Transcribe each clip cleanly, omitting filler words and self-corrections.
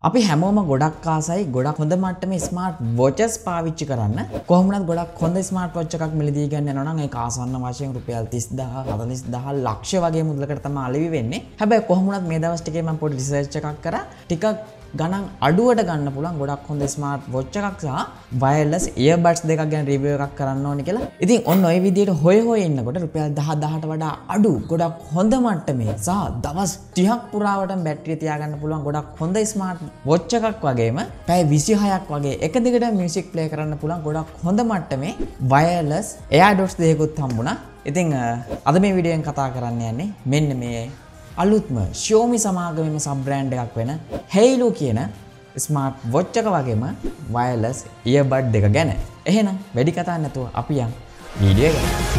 අපි හැමෝම ගොඩක් ආසයි ගොඩක් හොඳ මට්ටමේ ස්මාර්ට් වොචස් පාවිච්චි කරන්න. කොහොමවත් ගොඩක් හොඳ ස්මාර්ට් වොච් එකක් මිලදී ගන්න යනවා නම් ඒක ආසන්න වශයෙන් රුපියල් 30000 40000 ලක්ෂ වගේ මුදලකට තමයි අලෙවි වෙන්නේ. හැබැයි කොහොමවත් මේ දවස් ටිකේ මම පොඩි රිසර්ච් එකක් කරා. ටිකක් ගණන් අඩුවට ගන්න පුළුවන් ගොඩක් හොඳ ස්මාර්ට් වොච් එකක් සහ වයර්ලස් ඉයර්බඩ්ස් දෙකක් ගැන රිවිව් එකක් කරන්න ඕනේ කියලා. ඉතින් ඔන්න ඔය විදිහට හොය ඉන්නකොට රුපියල් 10000ට වඩා අඩු ගොඩක් හොඳ මට්ටමේ සහ දවස් 30ක් පුරාවටම බැටරිය තියාගන්න පුළුවන් ගොඩක් හොඳ ස්මාර්ට් වොච් එකක් වගේම පැය 26ක් වගේ එක දිගට මියුසික් ප්ලේ කරන්න පුළුවන් ගොඩක් හොඳ මට්ටමේ වයර්ලස් එයාඩොට්ස් දෙකකුත් හම්බුණා. ඉතින් අද මේ වීඩියෝෙන් කතා කරන්න යන්නේ මෙන්න මේ අලුත්ම Xiaomi සමාගමේම සබ් බ්‍රෑන්ඩ් එකක් වෙන Hailu කියන ස්මාර්ට් වොච් එක වගේම වයර්ලස් ඉයර්බඩ් දෙක ගැන. එහෙනම් වැඩි කතා නැතුව අපි යමු වීඩියෝ එකට.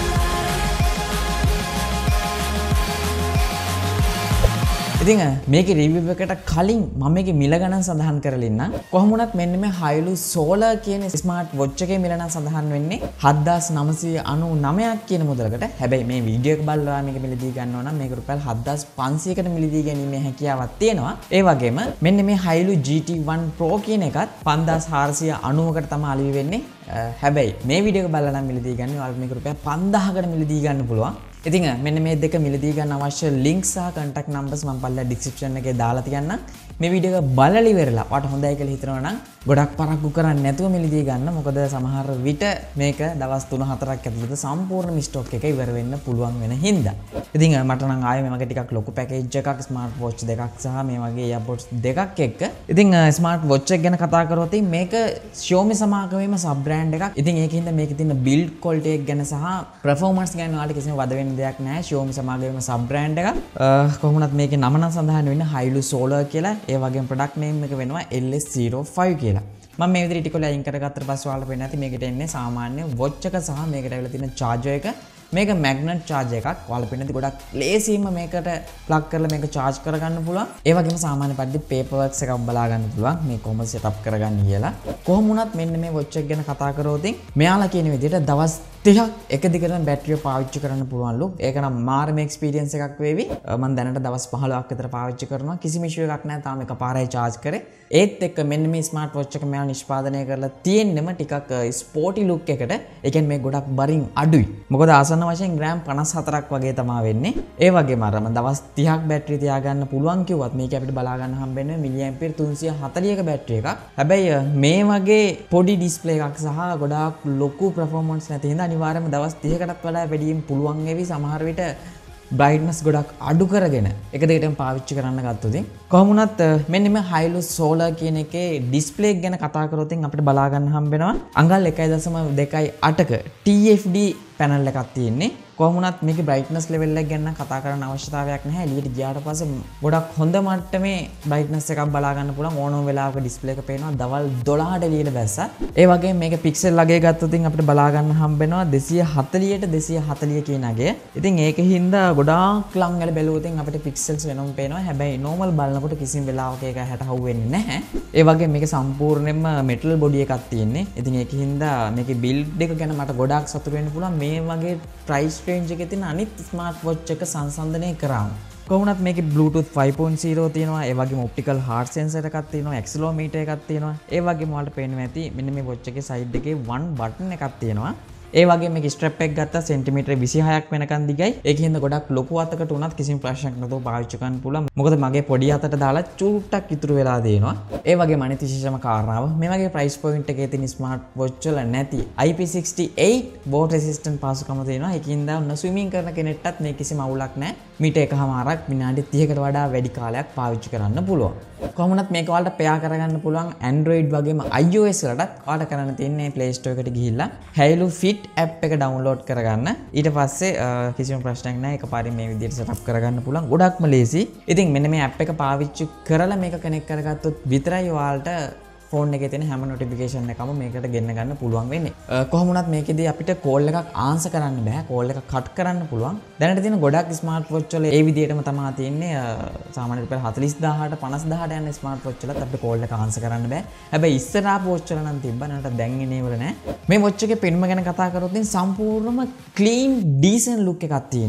ඉතින් මේකේ රිවිව් එකට කලින් මම මේකේ මිල ගණන් සඳහන් කරලා ඉන්නම්. කොහොම වුණත් මෙන්න මේ Hailu Solar කියන ස්මාර්ට් වොච් එකේ මිල නම් සඳහන් වෙන්නේ 7999ක් කියන මුදලකට. හැබැයි මේ වීඩියෝ එක බලලා මේක මිලදී ගන්නවා නම් මේක රුපියල් 7500කට මිලදී ගැනීමේ හැකියාවක් තියෙනවා. ඒ වගේම මෙන්න මේ Hailu GT1 Pro කියන එකත් 5490කට තමයි අලෙවි වෙන්නේ. හැබැයි මේ වීඩියෝ එක බලලා නම් මිලදී ගන්න ඔයාලට මේක රුපියල් 5000කට මිලදී ගන්න පුළුවන්. ඉතින් මෙන්න මේ දෙක මිලදී ගන්න අවශ්‍ය ලින්ක් සහ contact numbers මම පල්ලා description එකේ දාලා තියන්නම්. මේ වීඩියෝ එක බලලා ඉවරලා ඔයාලට හොඳයි කියලා හිතනවා නම් ගොඩක් පරක්කු කරන්නේ නැතුව මිලදී ගන්න. මොකද සමහර විට මේක දවස් 3-4ක් ඇතුළත සම්පූර්ණ ස්ටොක් එක ඉවර වෙන්න පුළුවන් වෙන හින්දා. ඉතින් මට නම් ආයේ මේ වගේ ටිකක් ලොකු පැකේජ් එකක් ස්මාර්ට් වොච් දෙකක් සහ මේ වගේ එයාපොඩ්ස් දෙකක් එක්ක. ඉතින් ස්මාර්ට් වොච් එක ගැන කතා කරොත් මේක Xiaomi සමාගමේම සබ් බ්‍රෑන්ඩ් එකක්. ඉතින් ඒකින්ද මේකේ තියෙන බිල්ඩ් ක්වොලිටි එක ගැන සහ performance ගැන ඔයාලට කිසිම වද වෙන්න දෙයක් නැහැ. Xiaomi සමාගමේම සබ් බ්‍රෑන්ඩ් එකක්. කොහොමුණත් මේකේ නම නම් සඳහන් වෙන්නේ Hailu Solar කියලා. ඒ වගේම ප්‍රොඩක්ට් නේම් එක වෙනවා LS05 කියලා. මම මේ විදිහට ටික ලයින් කරගත්තට පස්සේ ඔයාලට වෙන්නේ නැති මේකට එන්නේ සාමාන්‍ය වොච් එක සහ මේකට ඇවිල්ලා තියෙන charger එක. මේක magnet charger එකක්. ඔයාලට වෙන්නේ නැති ගොඩක් ලේසියෙන්ම මේකට plug කරලා මේක charge කරගන්න පුළුවන්. ඒ වගේම සාමාන්‍ය පරිදි paper works එකක් බලා ගන්න පුළුවන්. මේ කොහොමද setup කරගන්න කියලා. කොහොම වුණත් මෙන්න මේ වොච් එක ගැන කතා කරොත් මෙයාලා කියන විදිහට දවස් 30ක් එක දිගටම බැටරිය පාවිච්චි කරන්න පුළුවන්ලු. ඒක නම් මාරම එක්ස්පීරියන්ස් එකක් වේවි. මම දැනට දවස් 15ක් විතර පාවිච්චි කරනවා. කිසිම ඉෂුව එකක් නැහැ. තාම එකපාරයි charge කරේ. ඒත් එක්ක මෙන්න මේ ස්මාර්ට් වොච් එක මෙයා නිෂ්පාදනය කරලා තියෙන්නෙම ටිකක් ස්පෝටි ලුක් එකකට. ඒ කියන්නේ මේ ගොඩක් බරින් අඩුයි. මොකද ආසන්න වශයෙන් ග්‍රෑම් 54ක් වගේ තමයි වෙන්නේ. ඒ වගේම අර දවස් 30ක් බැටරිය තියාගන්න පුළුවන් කිව්වත් මේක අපිට බලා ගන්න හම්බෙන්නේ මිලි ඇම්පියර් 340ක බැටරි එකක්. හැබැයි මේ වගේ පොඩි ඩිස්ප්ලේ එකක් සහ ගොඩාක් ලොකු performance නැති හින්දා අනිවාර්යයෙන්ම දවස් 30කටත් වඩා වැඩියෙන් පුළුවන් වෙවි. සමහර විට brightness ගොඩක් අඩු කරගෙන එක දිගටම පාවිච්චි කරන්න ගත්තොත් කොහොම වුණත් මෙන්න මේ Hailu Solar කියන එකේ ඩිස්ප්ලේ එක ගැන කතා කරොත් අපිට බලා ගන්න හම්බෙනවා අඟල් 1.28ක TFT පැනල් එකක් තියෙන්නේ. කොහොම වුණත් මේකේ brightness level එක ගැන කතා කරන්න අවශ්‍යතාවයක් නැහැ. එළියට ගියාට පස්සේ ගොඩක් හොඳ මට්ටමේ brightness එකක් බලා ගන්න පුළුවන්. ඕනම වෙලාවක ඩිස්ප්ලේ එක පේනවා දවල් 12ට එළියට බැස්සා. ඒ වගේම මේක පික්සල් අගය ගත්තොත් අපිට බලා ගන්න හම්බෙනවා 240ට 240 කියන අගය. ඉතින් ඒකින්ද ගොඩාක් ලං වල බැලුවොත් අපිට පික්සල්ස් වෙනම පේනවා. හැබැයි normal බලනකොට කිසිම වෙලාවක ඒක 60 හවු වෙන්නේ නැහැ. ඒ වගේම මේක සම්පූර්ණයෙන්ම metal body එකක් තියෙන්නේ. ඉතින් ඒකින්ද මේකේ build එක ගැන මට ගොඩාක් සතුටු වෙන්න පුළුවන්. මේ වගේ price range එකේ තියෙන අනිත් ස්මාර්ට් වොච් එක සංසන්දනය කරාම කොහොමවත් මේකේ Bluetooth 5.0 තියෙනවා. ඒ වගේම optical heart sensor එකක් තියෙනවා. accelerometer එකක් තියෙනවා. ඒ වගේම ඔයාලට පේනවා ඇති මෙන්න මේ වොච් එකේ side එකේ one button එකක් තියෙනවා. ඒ වගේම මේක ස්ට්‍රැප් එක ගත්තා සෙන්ටිමීටර් 26ක් වෙනකන් දිගයි. ඒකින්ද ගොඩක් ලොකු අතකට උනත් කිසිම ප්‍රශ්නයක් නැතුව පාවිච්චි කරන්න පුළුවන්. මොකද මගේ පොඩි අතට දාලා චූට්ටක් ඉතුරු වෙලා දෙනවා. ඒ වගේම අනිත් විශේෂම කාරණාව මේ වගේ ප්‍රයිස් පොයින්ට් එකේ තියෙන ස්මාර්ට් වොච් වල නැති IP68 water resistant පාසුකම තියෙනවා. ඒකින්ද ඔන්න ස්විමින් කරන කෙනෙක්ටත් මේ කිසිම අවුලක් නැහැ. මීට එකමාරක් විනාඩි 30කට වඩා වැඩි කාලයක් පාවිච්චි කරන්න පුළුවන්. කොහොම වුණත් මේක ඔයාලට පෙයා කරගන්න පුළුවන් Android වගේම iOS වලටත්. ඔයාලට කරන්න තියෙන්නේ Play Store එකට ගිහිල්ලා Hailu Fit app එක download කරගන්න. ඊට පස්සේ කිසිම ප්‍රශ්නයක් නැහැ. එකපාරින් මේ විදිහට setup කරගන්න පුළුවන්. ගොඩක්ම ලේසි. ඉතින් මෙන්න මේ app එක පාවිච්චි කරලා මේක connect කරගත්තොත් විතරයි ඔයාලට ෆෝන් එකේ තියෙන හැම නොටිෆිකේෂන් එකම මේකට ගෙන්න ගන්න පුළුවන් වෙන්නේ. කොහොම වුණත් මේකෙදී අපිට කෝල් එකක් ආන්සර් කරන්න බෑ. කෝල් එක කට් කරන්න පුළුවන්. දැනට තියෙන ගොඩක් ස්මාර්ට් වොච් වල ඒ විදිහටම තමයි තියෙන්නේ. සාමාන්‍ය රුපියල් 40000ට 50000ට යන ස්මාර්ට් වොච් වලත් අපිට කෝල් එක ආන්සර් කරන්න බෑ. හැබැයි ඉස්සර ආපු වොච් වල නම් තිබ්බා. නැට දැන් ඉන්නේ වල නෑ. මේ වොච් එකේ පෙනුම ගැන කතා කරොත් සම්පූර්ණම ක්ලීන් ඩීසන්ට් ලුක් එකක් තියෙන්නේ.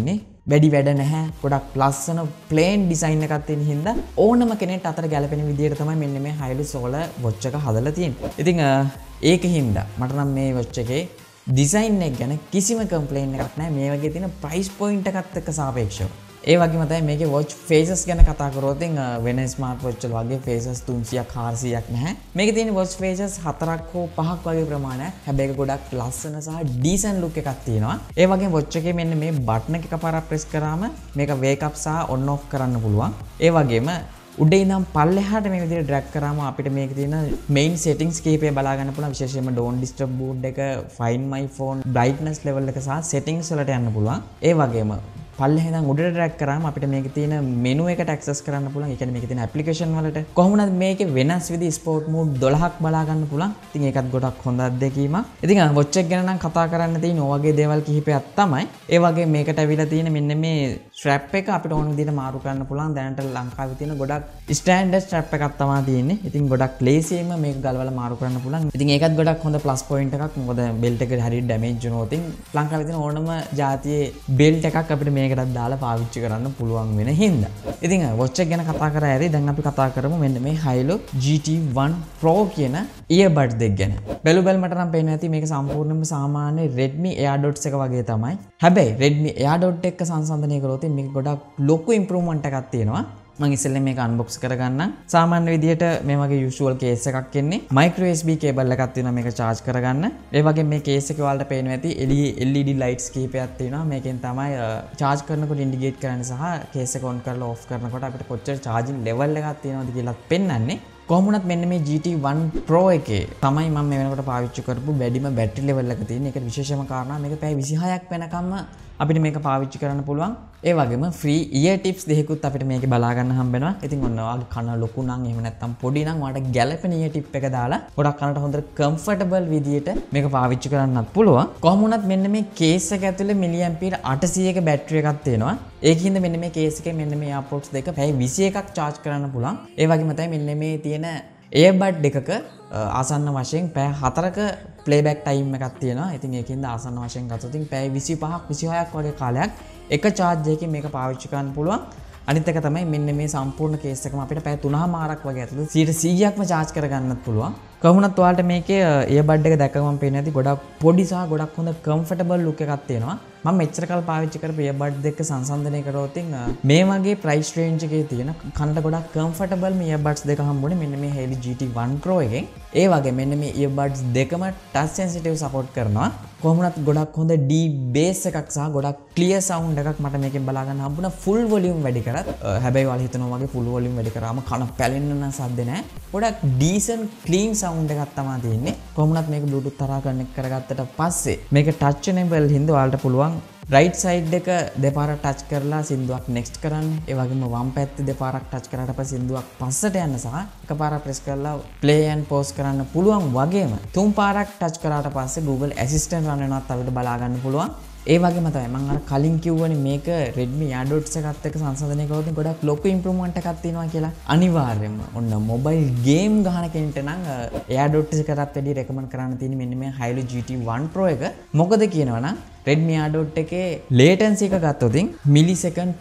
වැඩි වැඩ නැහැ. ගොඩක් ලස්සන ප්ලේන් ඩිසයින් එකක් තියෙන හින්දා ඕනම කෙනෙක්ට අතට ගැලපෙන විදිහට තමයි මෙන්න මේ Hailu Solar watch එක හදලා තියෙන්නේ. ඉතින් ඒකින් මට නම් මේ watch එකේ ඩිසයින් එක ගැන කිසිම කම්ප්ලේන් එකක් නැහැ. මේ වගේ තියෙන ප්‍රයිස් පොයින්ට් එකත් එක්ක සාපේක්ෂව. ඒ වගේම තමයි මේකේ watch faces ගැන කතා කරොත් වෙන ස්මාර්ට් watch වල වගේ faces 300ක් 400ක් නැහැ. මේකේ තියෙන watch faces 4ක් හෝ 5ක් වගේ ප්‍රමාණයක්. හැබැයි ගොඩක් ලස්සන සහ decent look එකක් තියෙනවා. ඒ වගේම watch එකේ මෙන්න මේ බටන් එක එකපාරක් press කරාම මේක wake up සහ on off කරන්න පුළුවන්. ඒ වගේම උඩ ඉඳන් පල්ලෙහාට මේ විදිහට drag කරාම අපිට මේකේ තියෙන main settings කීපය බලා ගන්න පුළුවන්. විශේෂයෙන්ම don't disturb mode එක, find my phone, brightness level එක සහ settings වලට යන්න පුළුවන්. ඒ වගේම පල්ලෙහා ඉඳන් උඩට drag කරාම අපිට මේකේ තියෙන menu එකට access කරන්න පුළුවන්. ඒ කියන්නේ මේකේ තියෙන application වලට කොහොමද මේකේ වෙනස් විදි sport mode 12ක් බලා ගන්න පුළුවන්. ඉතින් ඒකත් ගොඩක් හොඳ අත්දැකීමක්. ඉතින් watch එක ගැන නම් කතා කරන්න තියෙන ඔය වගේ දේවල් කිහිපයක් තමයි. ඒ වගේ මේකට අවිලා තියෙන මෙන්න මේ strap එක අපිට ඕන විදිහට මාරු කරන්න පුළුවන්. දැනට ලංකාවේ තියෙන ගොඩක් standard strap එකක් තමයි තියෙන්නේ. ඉතින් ගොඩක් ලේසියෙන්ම මේක ගලවලා මාරු කරන්න පුළුවන්. ඉතින් ඒකත් ගොඩක් හොඳ plus point එකක්. මොකද belt එකට හරියට damage වුණොත් ලංකාවේ තියෙන ඕනම ජාතියේ belt එකක් අපිට මේකටත් දාලා පාවිච්චි කරන්න පුළුවන් වෙන හින්දා. ඉතින් watch එක ගැන කතා කරා ඇරි දැන් අපි කතා කරමු මෙන්න මේ Hailu GT1 Pro කියන earbud දෙක ගැන. බැලු බැලමට නම් පේන්නේ නැති මේක සම්පූර්ණයෙන්ම සාමාන්‍ය Redmi AirDots එක වගේ තමයි. හැබැයි Redmi AirDots එක්ක සංසන්දනය කරොත් මේක ගොඩක් ලොකු improvement එකක් තියෙනවා. මම ඉස්සෙල්ලා මේක unbox කරගන්නම්. සාමාන්‍ය විදියට මේ වගේ usual case එකක් එන්නේ. micro USB cable එකක් තියෙනවා මේක charge කරගන්න. ඒ වගේ මේ case එකේ ඔයාලට පේනවා ඇති LED lights කිහිපයක් තියෙනවා. මේකෙන් තමයි charge කරනකොට indicate කරන්නේ සහ case එක on කරලා off කරනකොට අපිට කොච්චර charging level එකක් තියෙනවද කියලාත් පෙන්වන්නේ. කොහොමුණත් මෙන්න මේ GT1 Pro එකේ තමයි මම මේ වෙනකොට පාවිච්චි කරපු වැඩිම බැටරි level එක තියෙන. ඒකට විශේෂම කාරණා මේක පැය 26ක් වෙනකම්ම අපිට මේක පාවිච්චි කරන්න පුළුවන්. ඒ වගේම free ear tips දෙකකුත් අපිට මේකේ බලා ගන්න හම්බ වෙනවා. ඉතින් ඔන්න ඔයාගේ කන ලොකු නම් එහෙම නැත්නම් පොඩි නම් ඔයාලට ගැළපෙන ear tip එක දාලා ගොඩක් කනට හොඳට comfortable විදියට මේක පාවිච්චි කරන්නත් පුළුවන්. කොහොම වුණත් මෙන්න මේ case එක ඇතුලේ milliampere 800ක බැටරි එකක් තියෙනවා. ඒකින්ද මෙන්න මේ case එකේ මෙන්න මේ AirPods දෙක පැය 21ක් charge කරන්න පුළුවන්. ඒ වගේම තමයි මෙන්න මේ තියෙන earbud එකක ආසන්න වශයෙන් පැය 4ක playback time එකක් තියෙනවා. ඉතින් ඒකින්ද ආසන්න වශයෙන් ගත්තොත් පැය 25ක් 26ක් වගේ කාලයක් එක charge එකකින් මේක පාවිච්චි කරන්න පුළුවන්. අනිත් එක තමයි මෙන්න මේ සම්පූර්ණ කේස් එකම අපිට පැය 3මාරක් වගේ ඇතුළත 100%ක්ම charge කරගන්නත් පුළුවන්. කොහොමුණත් ඔයාලට මේකේ earbud එක දැක්කම මම පේන්නේ නැති ගොඩක් පොඩි සහ ගොඩක් හොඳ comfortable look එකක් තියෙනවා. මම මෙච්චර කල් පාවිච්චි කරපු earbud දෙක සංසන්දනය කරොත් මේ වගේ price range එකේ තියෙන කනට ගොඩක් comfortable මේ earbuds දෙක හම්බුනේ මෙන්න මේ Hailu GT1 Pro එකෙන්. ඒ වගේ මෙන්න මේ earbuds දෙකම touch sensitive support කරනවා. කොහොමුණත් ගොඩක් හොඳ deep bass එකක් සහ ගොඩක් clear sound එකක් මට මේකෙන් බලා ගන්න හම්බුණා full volume වැඩි කරත්. හැබැයි ඔයාලා හිතනවා වගේ full volume වැඩි කරාම කන පැලෙන්න නම් සද්ද නැහැ. ගොඩක් decent clean sound එකක් තමයි තියෙන්නේ. කොහොමුණත් මේක Bluetooth තරහා connect කරගත්තට පස්සේ මේක touch enable හින්දා ඔයාලට පුළුවන් right side එක දෙපාරක් touch කරලා සින්දුවක් next කරන්න. ඒ වගේම වම් පැත්තේ දෙපාරක් touch කරාට පස්සේ සින්දුවක් පස්සට යන්න සහ එකපාරක් press කරලා play and pause කරන්න පුළුවන් වගේම තුන් පාරක් touch කරාට පස්සේ Google Assistant run වෙනවත් අපිට බලා ගන්න පුළුවන්. ඒ වගේම තමයි මම අර කලින් කිව්වනේ මේක Redmi AirDots එකත් එක්ක සංසන්දනය කරොත් ගොඩක් ලොකු improvement එකක් තියෙනවා කියලා. අනිවාර්යයෙන්ම ඔන්න mobile game ගහන කෙනෙක්ට නම් AirDots එකටත් වැඩි recommend කරන්න තියෙන්නේ මෙන්න මේ Hailu GT1 Pro එක. මොකද කියනවනම් Redmi AirDots එකේ latency එක ගත්තොත් millisecond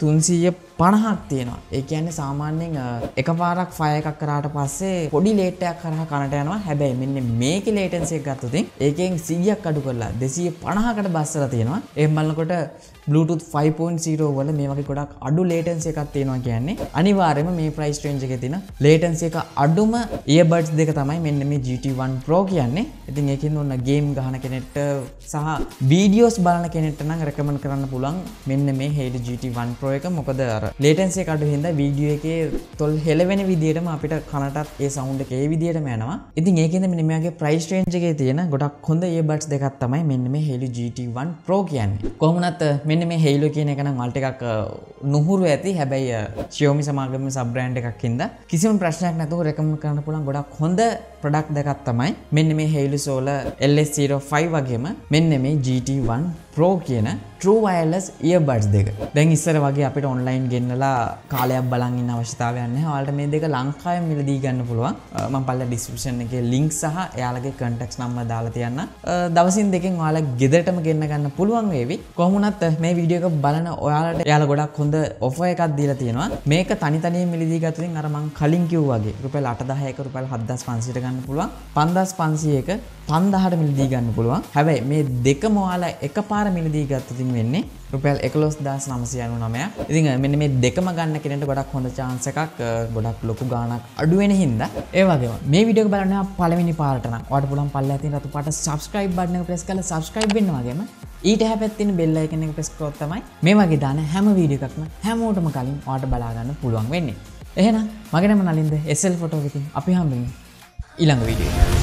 350ක් තියෙනවා. ඒ කියන්නේ සාමාන්‍යයෙන් එකපාරක් fire එකක් කරාට පස්සේ පොඩි late එකක් කරා කනට යනවා. හැබැයි මෙන්න මේකේ latency එක ගත්තොත් ඒකෙන් 100ක් අඩු කරලා 250කට බස්සලා තියෙනවා. එහෙම බලනකොට Bluetooth 5.0 වල මේ වගේ ගොඩක් අඩු latency එකක් තියෙනවා කියන්නේ අනිවාර්යයෙන්ම මේ price range එකේ තියෙන latency එක අඩුම earbuds දෙක තමයි මෙන්න මේ GT1 Pro කියන්නේ. ඉතින් ඒකෙන් ඔන්න game ගහන කෙනෙක්ට සහ videos බලන කෙනෙක්ට නම් recommend කරන්න පුළුවන් මෙන්න මේ Hailu GT1 Pro එක. මොකද අර latency එක අඩු හින්දා video එකේ තොල් හෙලවෙන විදියටම අපිට කනටත් ඒ sound එක ඒ විදියටම යනවා. ඉතින් ඒකෙන්ද මෙන්න මේගේ price range එකේ තියෙන ගොඩක් හොඳ earbuds දෙකක් තමයි මෙන්න මේ Hailu GT1 Pro කියන්නේ. කොහොමුණත් මෙන්න මේ Hailu කියන එක නම් වල ටිකක් නුහුරු ඇති. හැබැයි Xiaomi සමාගමේ sub brand එකක් හින්දා කිසිම ප්‍රශ්නයක් නැතුව recommend කරන්න පුළුවන් ගොඩක් හොඳ product දෙකක් තමයි මෙන්න මේ Hailu Solar LS05 වගේම මෙන්න මේ GT1 Pro කියන True Wireless Earbuds දෙක. දැන් ඉස්සර වගේ අපිට ඔන්ලයින් ගෙන්නලා කාලයක් බලන් ඉන්න අවශ්‍යතාවයක් නැහැ. ඔයාලට මේ දෙක ලංකාවෙන් මිලදී ගන්න පුළුවන්. මම පල්ලා ඩිස්ක්‍රිප්ෂන් එකේ link සහ එයාලගේ contact number දාලා තියන්න. දවසින් දෙකෙන් ඔයාලා ගෙදරටම ගෙන්න ගන්න පුළුවන් වේවි. කොහොම වුණත් මේ වීඩියෝ එක බලන ඔයාලට එයාලා ගොඩක් හොඳ offer එකක් දීලා තියෙනවා. මේක තනි තනියෙන් මිලදී ගත්තොත් අර මම කලින් කිව්වා වගේ රුපියල් 8000ක රුපියල් 7500ට ගන්න පුළුවන්. 5500ක 5000ට මිලදී ගන්න පුළුවන්. හැබැයි මේ දෙකම ඔයාලා එකපාර මිලදී ගත්තොත් වෙන්නේ රුපියල් 11999. ඉතින් මෙන්න මේ දෙකම ගන්න කෙනෙක්ට ගොඩක් හොඳ chance එකක්, ගොඩක් ලොකු ගාණක් අඩු වෙන හින්දා ඒ වගේම මේ වීඩියෝ එක බලන්න පළවෙනි පාරට නම් ඔයාලට පුළුවන් පල්ලෙහා තියෙන රතු පාට subscribe button එක press කරලා subscribe වෙන්න වගේම ඊට හැපැත්තේ තියෙන bell icon එක press කරොත් තමයි මේ වගේ දාන හැම වීඩියෝ එකක්ම හැමෝටම කලින් ඔයාලට බලා ගන්න පුළුවන් වෙන්නේ. එහෙනම් මගේ නම නලින්ද SL Photo එකකින් අපි හම්බෙමු ඊළඟ වීඩියෝ එකේ.